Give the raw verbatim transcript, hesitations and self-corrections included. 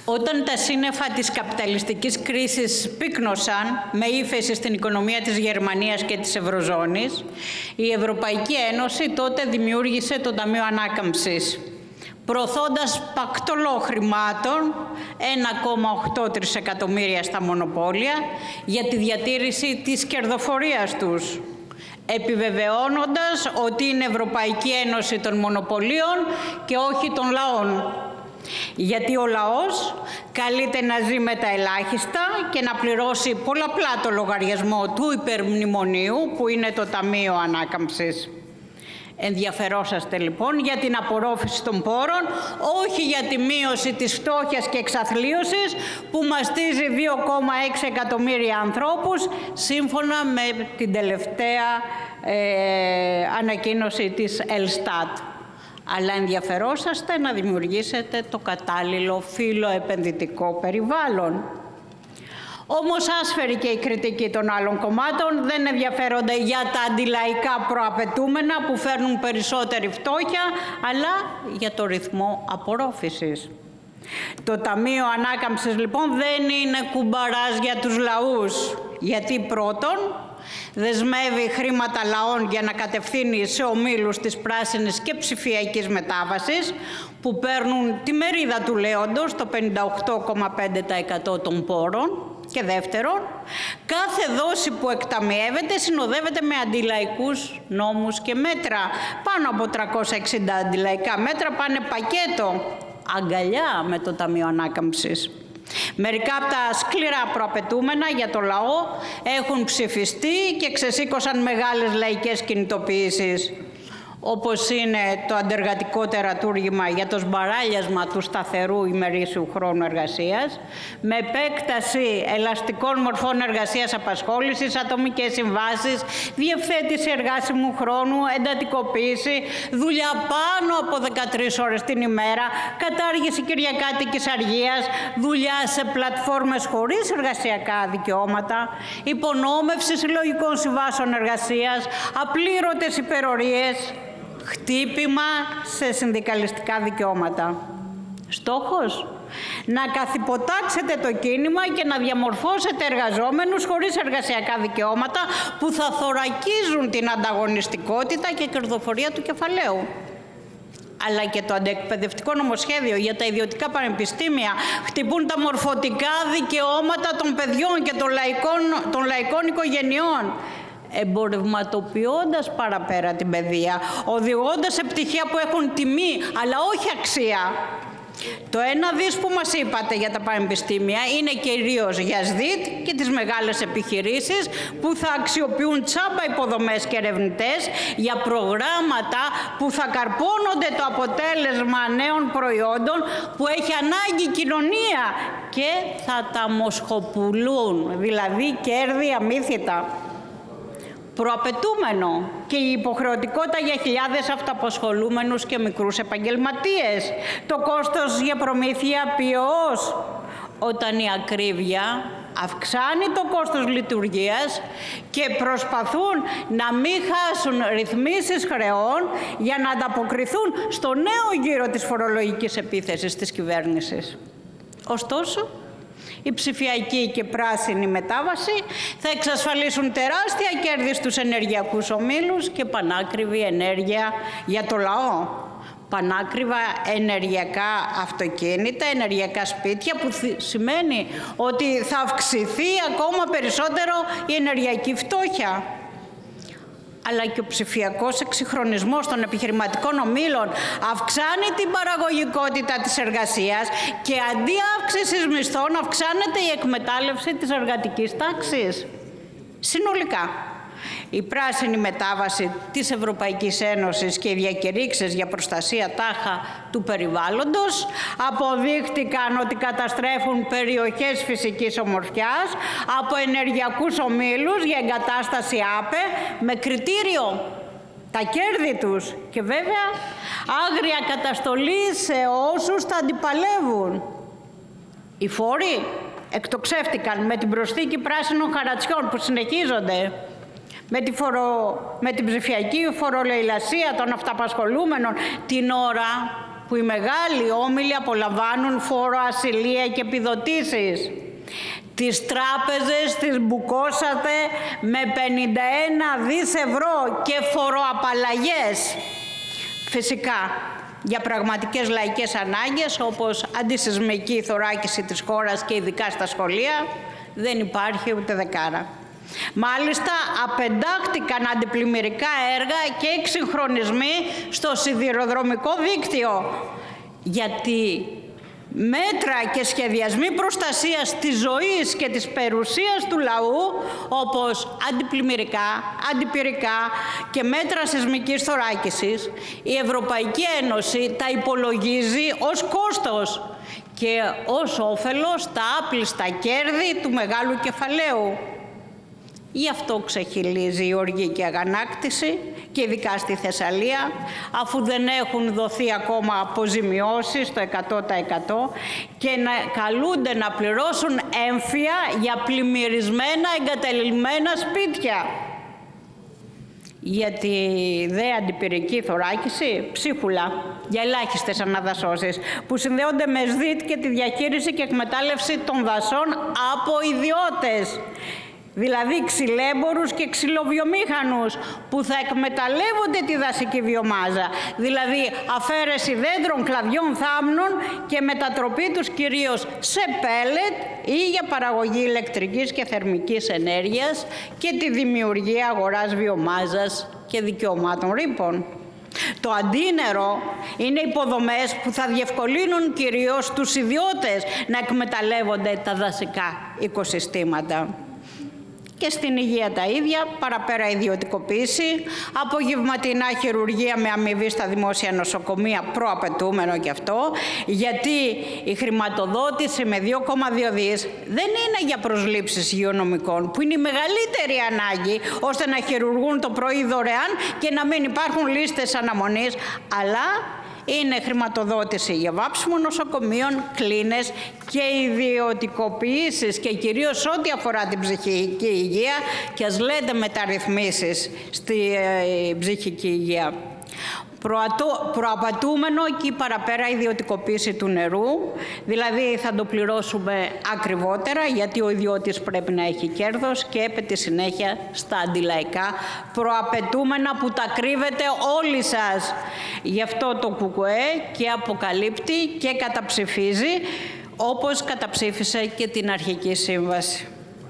Όταν τα σύννεφα της καπιταλιστικής κρίσης πύκνωσαν με ύφεση στην οικονομία της Γερμανίας και της Ευρωζώνης, η Ευρωπαϊκή Ένωση τότε δημιούργησε το Ταμείο Ανάκαμψης, προωθώντας πακτολό χρημάτων ένα κόμμα οκτώ τρισεκατομμύρια στα μονοπόλια για τη διατήρηση της κερδοφορίας τους, επιβεβαιώνοντας ότι είναι Ευρωπαϊκή Ένωση των Μονοπωλίων και όχι των λαών. Γιατί ο λαός καλείται να ζει με τα ελάχιστα και να πληρώσει πολλαπλά το λογαριασμό του υπερμνημονίου που είναι το Ταμείο Ανάκαμψης. Ενδιαφερόσαστε λοιπόν για την απορρόφηση των πόρων, όχι για τη μείωση της φτώχειας και εξαθλίωσης που μαστίζει δύο κόμμα έξι εκατομμύρια ανθρώπους σύμφωνα με την τελευταία ε, ανακοίνωση της Ελστάτ. Αλλά ενδιαφερόσαστε να δημιουργήσετε το κατάλληλο φιλοεπενδυτικό περιβάλλον. Όμως άσφαιρη και η κριτική των άλλων κομμάτων, δεν ενδιαφέρονται για τα αντιλαϊκά προαπαιτούμενα που φέρνουν περισσότερη φτώχεια, αλλά για το ρυθμό απορρόφησης. Το Ταμείο Ανάκαμψης λοιπόν δεν είναι κουμπαράς για τους λαούς, γιατί πρώτον δεσμεύει χρήματα λαών για να κατευθύνει σε ομίλους της πράσινης και ψηφιακής μετάβασης που παίρνουν τη μερίδα του λέοντος, το πενήντα οκτώ κόμμα πέντε τοις εκατό των πόρων. Και δεύτερον, κάθε δόση που εκταμιεύεται συνοδεύεται με αντιλαϊκούς νόμους και μέτρα. Πάνω από τριακόσια εξήντα αντιλαϊκά μέτρα πάνε πακέτο, αγκαλιά με το Ταμείο Ανάκαμψης. Μερικά από τα σκληρά προαπαιτούμενα για το λαό έχουν ψηφιστεί και ξεσήκωσαν μεγάλες λαϊκές κινητοποιήσεις, όπως είναι το αντεργατικό τερατούργημα για το σμπαράλιασμα του σταθερού ημερήσιου χρόνου εργασίας, με επέκταση ελαστικών μορφών εργασίας απασχόλησης, ατομικές συμβάσεις, διευθέτηση εργάσιμου χρόνου, εντατικοποίηση, δουλειά πάνω από δεκατρείς ώρες την ημέρα, κατάργηση κυριακάτικης αργίας, δουλειά σε πλατφόρμες χωρίς εργασιακά δικαιώματα, υπονόμευση συλλογικών συμβάσεων εργασίας, απλήρωτες υπερορίες, χτύπημα σε συνδικαλιστικά δικαιώματα. Στόχος: να καθυποτάξετε το κίνημα και να διαμορφώσετε εργαζόμενους χωρίς εργασιακά δικαιώματα που θα θωρακίζουν την ανταγωνιστικότητα και κερδοφορία του κεφαλαίου. Αλλά και το αντεκπαιδευτικό νομοσχέδιο για τα ιδιωτικά πανεπιστήμια χτυπούν τα μορφωτικά δικαιώματα των παιδιών και των λαϊκών, των λαϊκών οικογενειών, εμπορευματοποιώντας παραπέρα την παιδεία, οδηγώντας σε πτυχία που έχουν τιμή αλλά όχι αξία. Το ένα δις που μας είπατε για τα πανεπιστήμια είναι κυρίως για ΣΔΙΤ και τις μεγάλες επιχειρήσεις που θα αξιοποιούν τσάμπα υποδομές και ερευνητές για προγράμματα που θα καρπώνονται το αποτέλεσμα νέων προϊόντων που έχει ανάγκη η κοινωνία και θα τα μοσχοπουλούν, δηλαδή κέρδη αμύθιτα. Προαπαιτούμενο και η υποχρεωτικότητα για χιλιάδες αυτοαπασχολούμενους και μικρούς επαγγελματίες. Το κόστος για προμήθεια ποιός, όταν η ακρίβεια αυξάνει το κόστος λειτουργίας και προσπαθούν να μην χάσουν ρυθμίσεις χρεών για να ανταποκριθούν στο νέο γύρο της φορολογικής επίθεσης της κυβέρνησης. Ωστόσο, η ψηφιακή και πράσινη μετάβαση θα εξασφαλίσουν τεράστια κέρδη στους ενεργειακούς ομίλους και πανάκριβη ενέργεια για το λαό. Πανάκριβα ενεργειακά αυτοκίνητα, ενεργειακά σπίτια, που σημαίνει ότι θα αυξηθεί ακόμα περισσότερο η ενεργειακή φτώχεια. Αλλά και ο ψηφιακός εξυγχρονισμός των επιχειρηματικών ομίλων αυξάνει την παραγωγικότητα της εργασίας και αντί αύξησης μισθών αυξάνεται η εκμετάλλευση της εργατικής τάξης. Συνολικά, η πράσινη μετάβαση της Ευρωπαϊκής Ένωσης και οι διακηρύξεις για προστασία τάχα του περιβάλλοντος αποδείχτηκαν ότι καταστρέφουν περιοχές φυσικής ομορφιάς από ενεργειακούς ομίλους για εγκατάσταση ΑΠΕ με κριτήριο τα κέρδη τους και βέβαια άγρια καταστολή σε όσους τα αντιπαλεύουν. Οι φόροι εκτοξεύτηκαν με την προσθήκη πράσινων χαρατσιών που συνεχίζονται, με, τη φορο... με την ψηφιακή φορολεηλασία των αυταπασχολούμενων την ώρα που οι μεγάλοι όμιλοι απολαμβάνουν φόρο ασυλία και επιδοτήσεις. Τις τράπεζες τις μπουκώσατε με πενήντα ένα δις ευρώ και φοροαπαλλαγές. Φυσικά, για πραγματικές λαϊκές ανάγκες, όπως αντισυσμική θωράκιση της χώρας και ειδικά στα σχολεία, δεν υπάρχει ούτε δεκάρα. Μάλιστα, απεντάχτηκαν αντιπλημμυρικά έργα και εξυγχρονισμοί στο σιδηροδρομικό δίκτυο, γιατί μέτρα και σχεδιασμοί προστασίας της ζωής και της περιουσίας του λαού, όπως αντιπλημμυρικά, αντιπυρικά και μέτρα σεισμικής θωράκισης, η Ευρωπαϊκή Ένωση τα υπολογίζει ως κόστος και ως όφελος τα άπλιστα κέρδη του μεγάλου κεφαλαίου. Γι' αυτό ξεχυλίζει η οργή αγανάκτηση και ειδικά στη Θεσσαλία, αφού δεν έχουν δοθεί ακόμα αποζημιώσεις στο εκατό τοις εκατό και να καλούνται να πληρώσουν έμφυα για πλημμυρισμένα εγκαταλειμμένα σπίτια. Για τη δε αντιπυρική θωράκιση, ψίχουλα για ελάχιστες αναδασώσεις που συνδέονται με ΣΔΙΤ και τη διαχείριση και εκμετάλλευση των δασών από ιδιώτες. Δηλαδή ξυλέμπορους και ξυλοβιομήχανους που θα εκμεταλλεύονται τη δασική βιομάζα, δηλαδή αφαίρεση δέντρων, κλαδιών, θάμνων και μετατροπή τους κυρίως σε πέλετ ή για παραγωγή ηλεκτρικής και θερμικής ενέργειας και τη δημιουργία αγοράς βιομάζας και δικαιωμάτων ρήπων. Το αντίνερο είναι υποδομές που θα διευκολύνουν κυρίως τους ιδιώτες να εκμεταλλεύονται τα δασικά οικοσυστήματα. Και στην υγεία τα ίδια, παραπέρα ιδιωτικοποίηση, απογευματινά χειρουργία με αμοιβή στα δημόσια νοσοκομεία, προαπαιτούμενο και αυτό, γιατί η χρηματοδότηση με δύο κόμμα δύο δις δεν είναι για προσλήψεις υγειονομικών, που είναι η μεγαλύτερη ανάγκη, ώστε να χειρουργούν το πρωί δωρεάν και να μην υπάρχουν λίστες αναμονής, αλλά είναι χρηματοδότηση για βάψιμο νοσοκομείων, κλίνες και ιδιωτικοποιήσεις και κυρίως ό,τι αφορά την ψυχική υγεία και ας λέτε μεταρρυθμίσεις στη ε, ψυχική υγεία. Προαπαιτούμενο και παραπέρα ιδιωτικοποίηση του νερού, δηλαδή θα το πληρώσουμε ακριβότερα γιατί ο ιδιώτης πρέπει να έχει κέρδος και έπεται συνέχεια στα αντιλαϊκά προαπαιτούμενα που τα κρύβετε όλοι σας. Γι' αυτό το ΚΚΕ και αποκαλύπτει και καταψηφίζει, όπως καταψήφισε και την αρχική σύμβαση.